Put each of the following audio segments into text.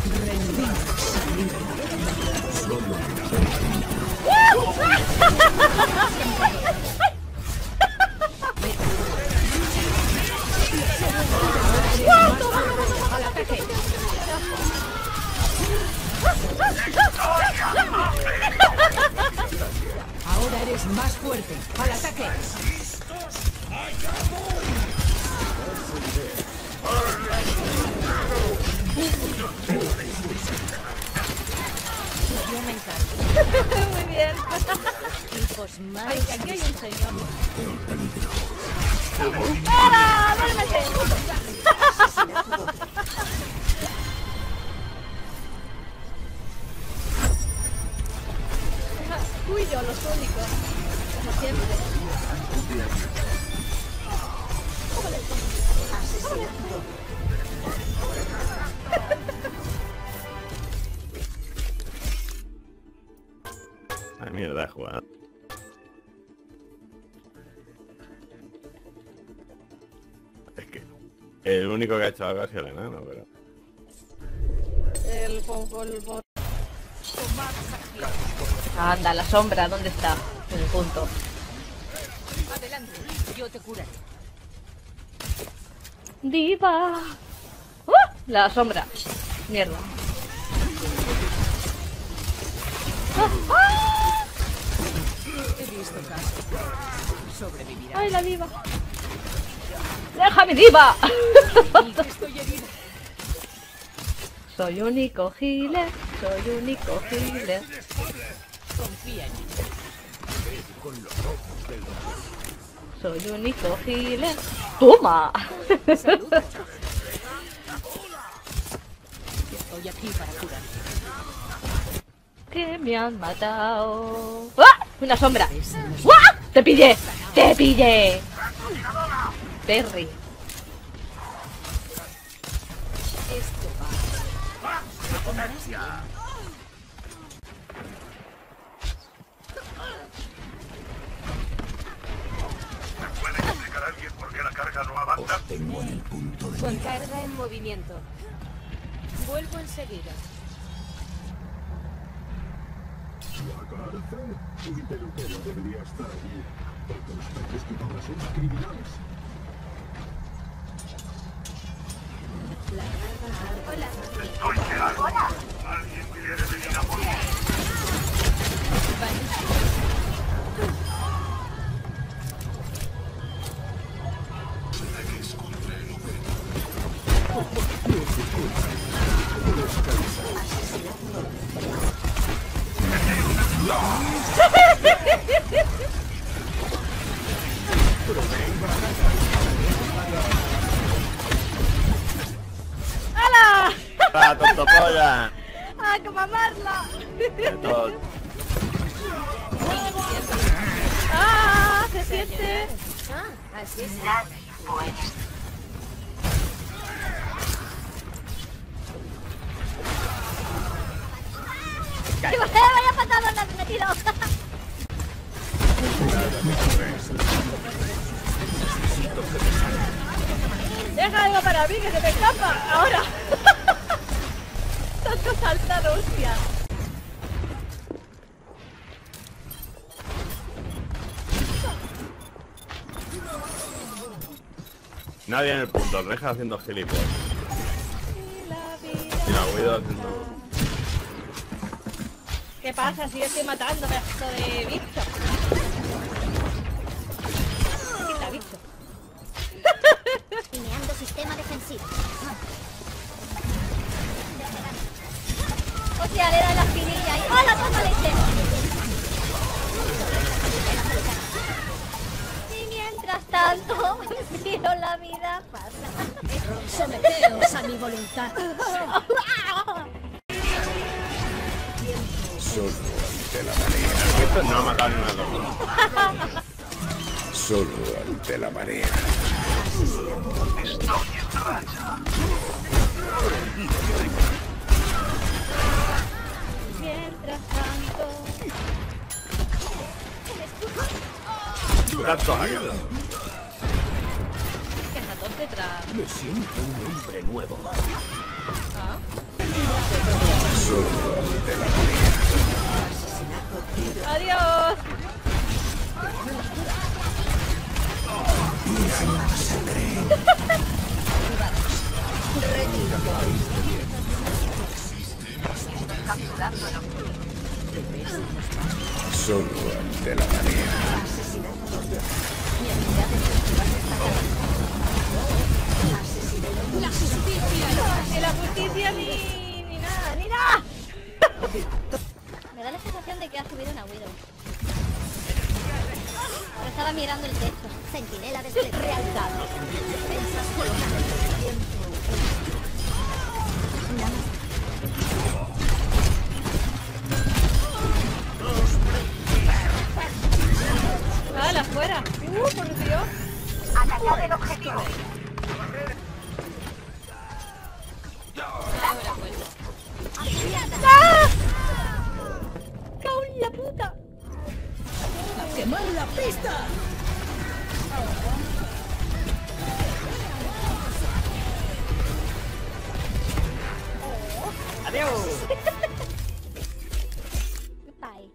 Ahora eres más fuerte. ¡Al ataque! Yo me encargo. Muy bien. Hijos más. Ay, que aquí hay un señor. ¡Para! ¡Duérmete! Uy, yo los únicos. Como siempre. Ay, mierda, jugada. Es que el único que ha hecho algo ha sido el enano, pero... El polvo. Anda, la sombra, ¿dónde está? En el punto. Adelante, yo te curaré. Diva. La sombra. Mierda. He visto caso. Sobrevivirá. ¡Ay, la diva! ¡Déjame, diva! Estoy herida. Soy único healer, soy único healer. Confía en mí. Soy único healer. ¡Toma! Salud. Estoy aquí para curar. Que me han matado. ¡Ah! Una sombra. ¡Ah! ¡Te pillé! ¡Te pillé! Terry. Esto va. ¿Puede explicar a alguien por qué la carga no avanza? Tengo en el punto de Con mira. carga en movimiento. Vuelvo enseguida. La cárcel. Uy, pero que no debería estar allí. Porque los peces que ahora son criminales. Estoy quedando. ¿Alguien quiere venir a por mí? Ataques contra el ¡Hala! ¡Ah, tonto polla! ¡Ah, que mamarla! De todo. ¡Ah! Se siente. Ah, así es. ¡Vaya patada me has metido! Deja algo para mí que se me escapa. Ahora. Tanto saltar, hostia. Nadie en el punto, deja haciendo gilipollas. Y la Guido haciendo... ¿Qué pasa si yo estoy matando pedazo de bicho? Quita bicho. Alineando sistema defensivo. Hostia, le da la espinilla y... ¡hola, toma leche! Y mientras tanto, tiro la vida pasa. Someteos a mi voluntad. Solo ante la marea. Esto no ha matado ni una loca. Solo ante la marea. Mientras tanto... Tanto haga. ¿Qué ratón detrás? Me siento un hombre nuevo. ¿Ah? Solo ante la marea. ¡Adiós! Solo ante la marea. Ni la justicia ni nada, ni nada. Me da la sensación de que ha subido una Widow. Pero estaba mirando el techo. Centinela desde realzado. ¡Hala, fuera! ¡Por Dios! Atacad el objetivo. ¡Ah! ¡Cago en la puta! ¡A quemar la pista! Bye.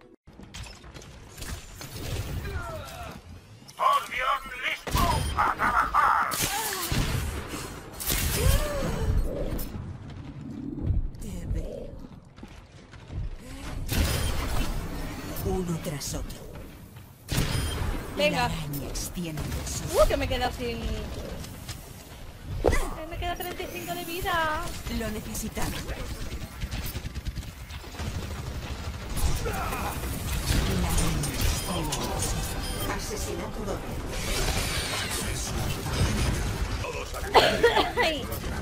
Te veo. Uno tras otro. Venga. La araña extiende sus... Que me queda sin... Me queda 35 de vida. Lo necesitaba. La araña extiende sus... Asesinato doble. Ay.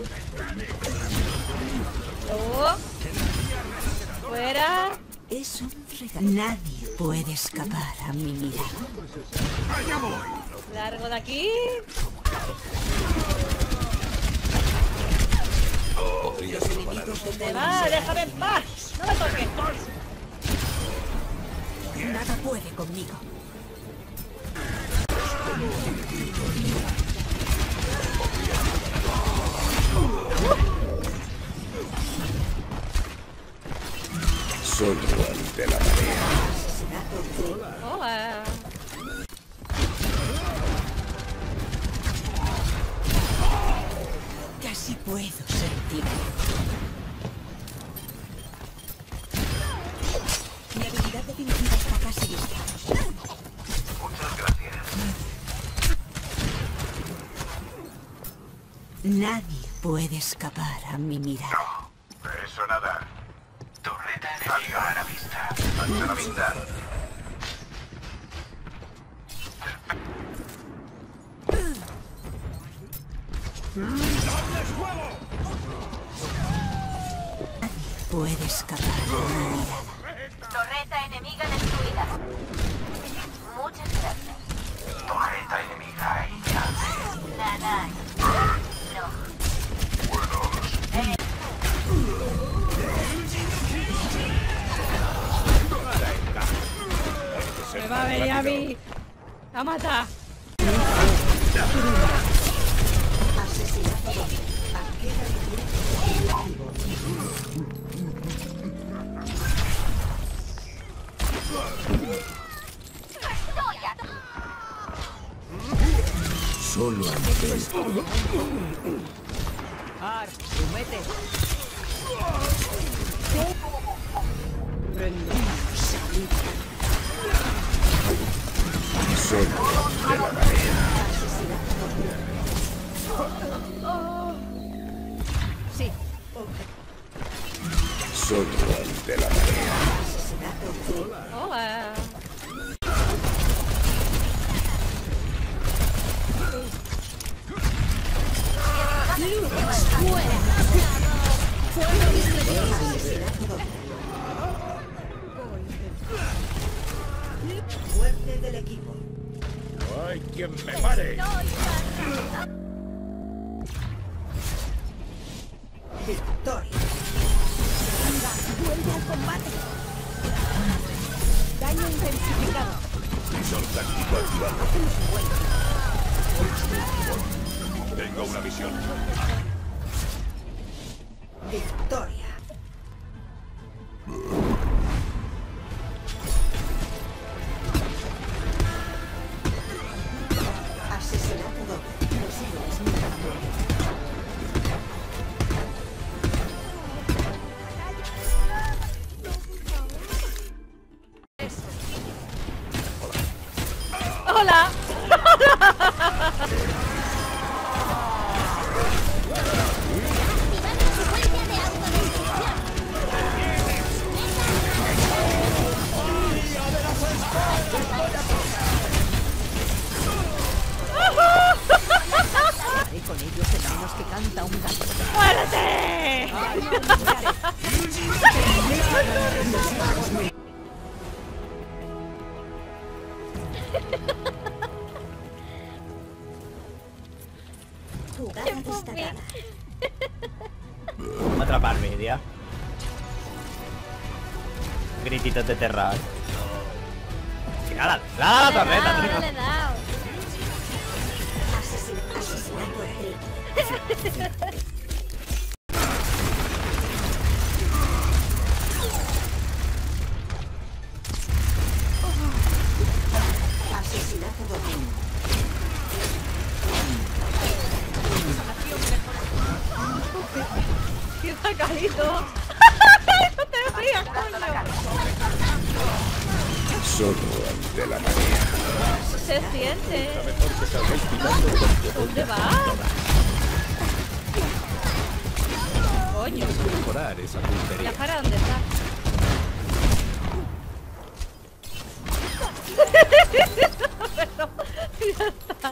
Oh. Fuera. Es un regalo. Nadie puede escapar a mi mirada. Largo de aquí. Los enemigos Te va, déjame en paz. No me toques. Nada puede conmigo. Solo ante la marea. Hola. Casi puedo sentir. Mi habilidad definitiva está casi lista. Nadie puede escapar a mi mirada. Eso nada. Torreta enemiga a la vista. Ante la vista. Nadie puede escapar a mi mirada. Torreta enemiga destruida. Muchas gracias. Torreta enemiga hecha. Nada. No. Me va a venir a mí. A matar. Solo ante Ar, sumete. Solo ante la marea. Sí. Solo ante la marea. Hola. Muerte del equipo. ¡Ay, quien me pare! Victoria. Vuelve al combate. Daño intensificado. Visor táctico activado. Tengo una misión. Victoria. Jugada destacada. Vamos a atraparme, tía. Grititos de terror. ¡La torreta, No tío! le he dado. ¡Qué sacadito! ¡No te rías, coño! Solo ante la marea. Se siente. Mejor que salgáis tirando con ¿Dónde vas? Coño. mejorar esa puntería. ¿Ya para dónde está? Pero, ya está.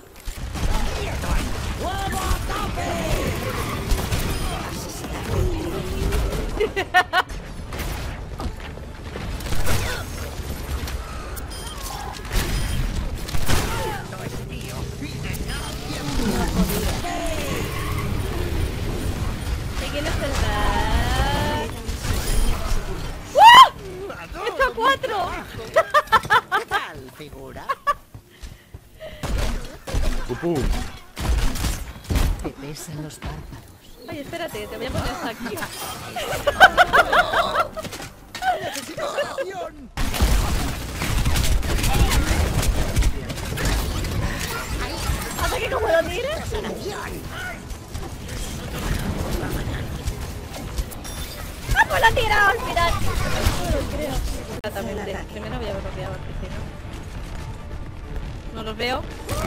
¿Quién es el ¡he hecho 4! ¿Qué tal, figura? Pupú. Te pesan los párpados. Ay, espérate, te voy a poner esto aquí. ¿Hasta que como lo tires? ¡Ah, pues lo ha tirado al final! No lo creo. Exactamente. Primero voy a bloquear porque si no... No los veo.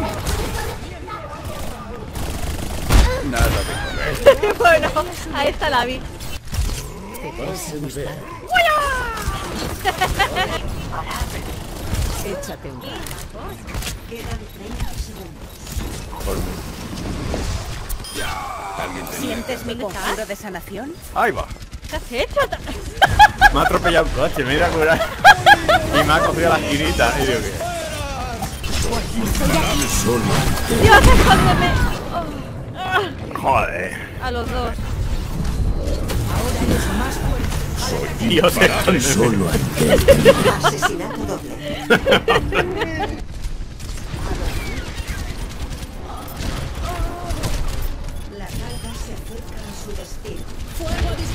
Nada de comer. Bueno, ahí está la vi. Te pesan los párpados. Échate un rato. ¿Alguien tenía? ¿Sientes mi conjuro de sanación? Ahí va. ¿Qué has hecho? Me ha atropellado un coche, me he ido a curar. Y me ha cogido la esquinita. Y digo, ¿qué? ¡Dios, escóndeme! Joder. A los dos. Dios, escóndeme. Asesinato doble. Las algas se acercan a su destino. ¡Fuego